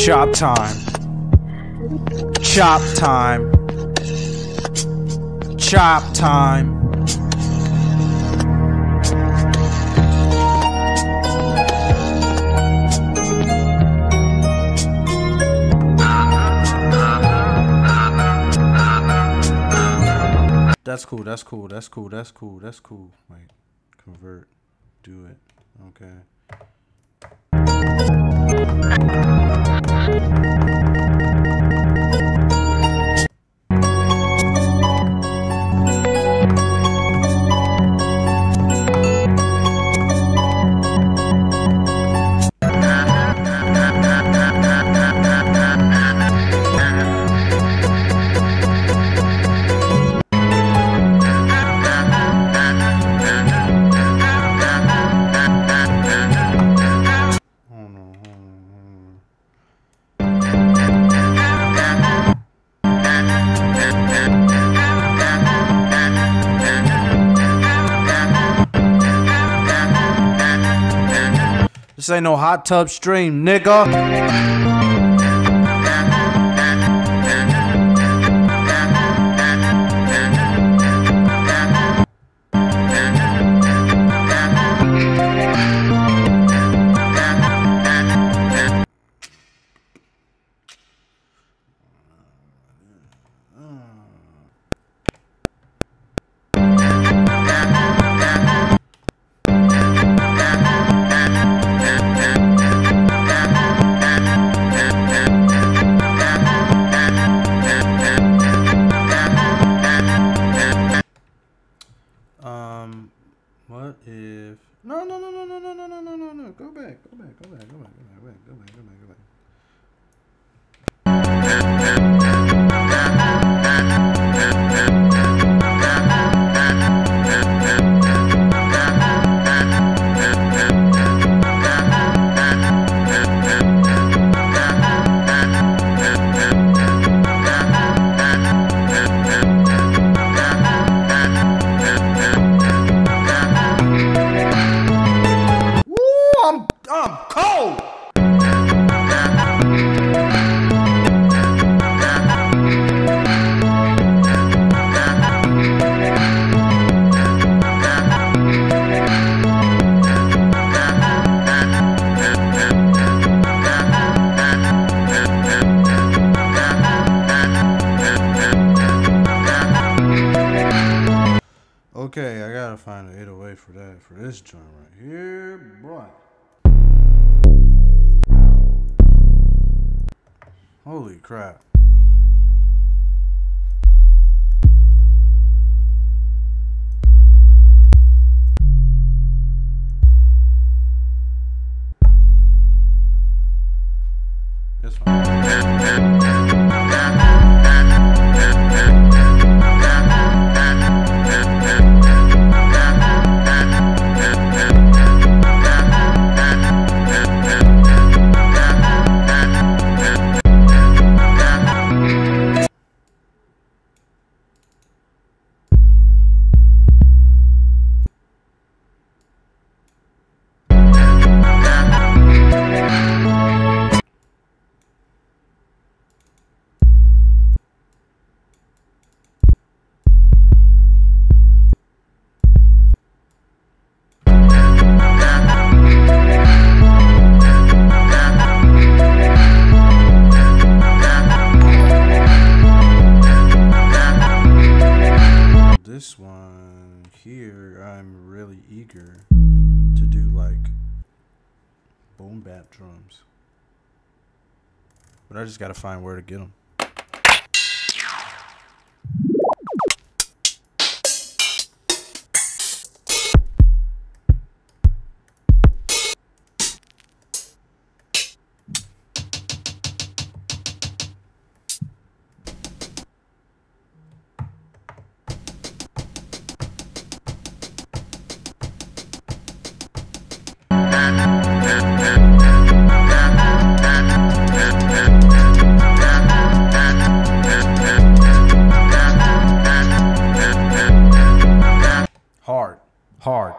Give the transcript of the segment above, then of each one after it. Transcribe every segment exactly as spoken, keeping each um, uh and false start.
Chop time. Chop time. Chop time. That's cool, that's cool, that's cool, that's cool, that's cool. Wait, convert, do it, okay. This ain't no hot tub stream, nigga. Um, what if no no no no no no no no no no no go back go back go back go back go back go back go back go back. I'm cold. Okay, I gotta find an eight oh eight for that, for this joint right here, boy. Holy crap. That's fine. This one here, I'm really eager to do like boom bap drums, but I just gotta find where to get them. Hard, hard.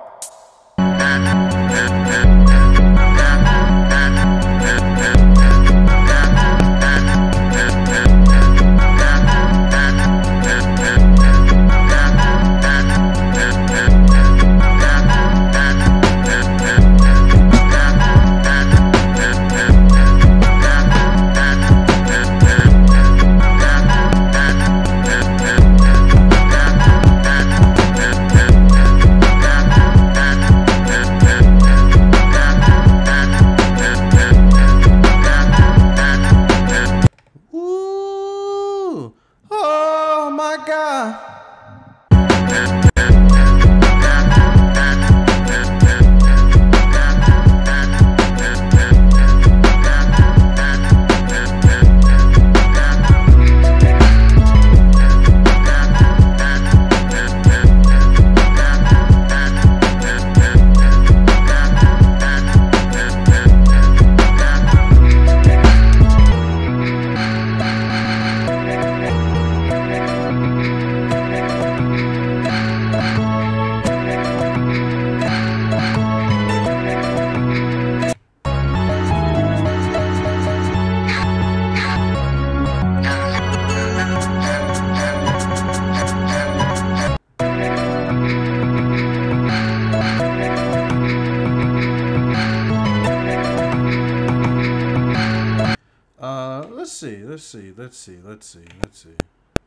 let's see, let's see, let's see, let's see.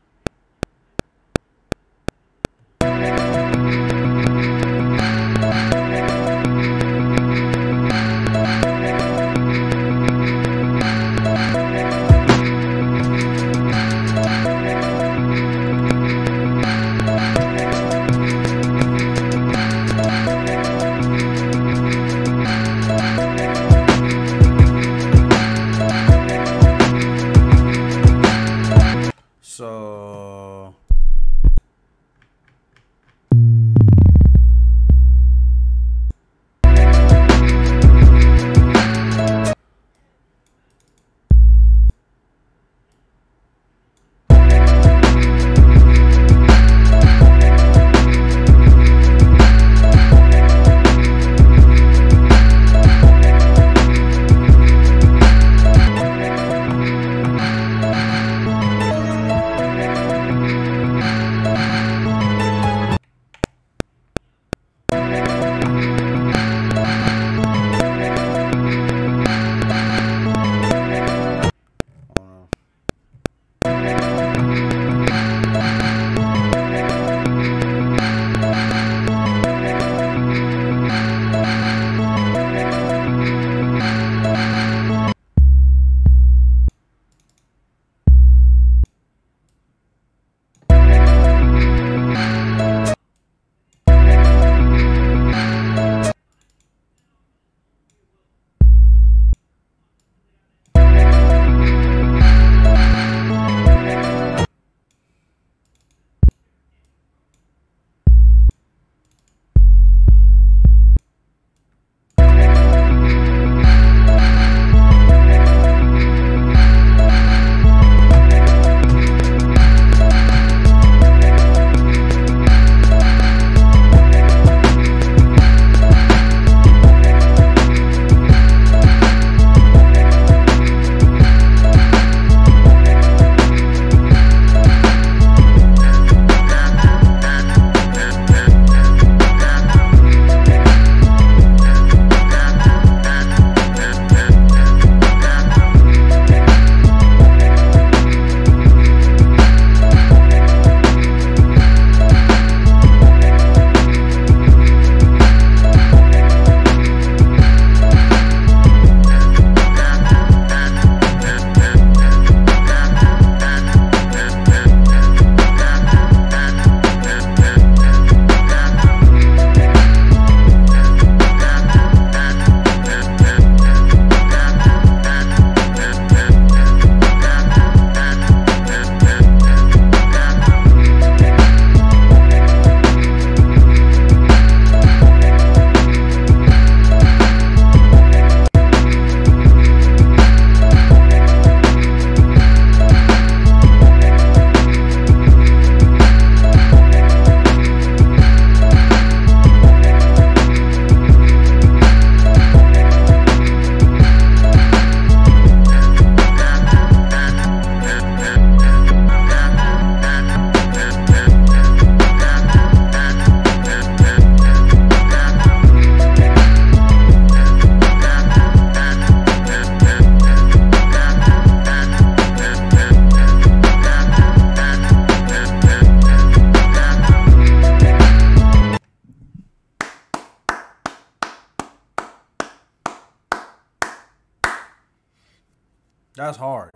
So that's hard.